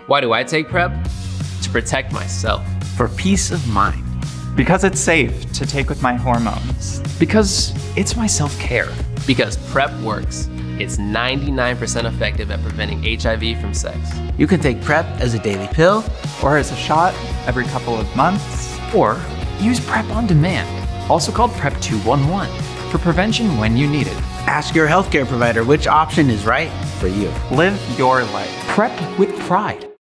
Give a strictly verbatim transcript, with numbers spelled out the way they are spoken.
Why do I take PrEP? To protect myself. For peace of mind. Because it's safe to take with my hormones. Because it's my self-care. Because PrEP works. It's ninety-nine percent effective at preventing H I V from sex. You can take PrEP as a daily pill, or as a shot every couple of months, or use PrEP on demand, also called PrEP two one one, for prevention when you need it. Ask your healthcare provider which option is right for you. Live your life. PrEP with pride.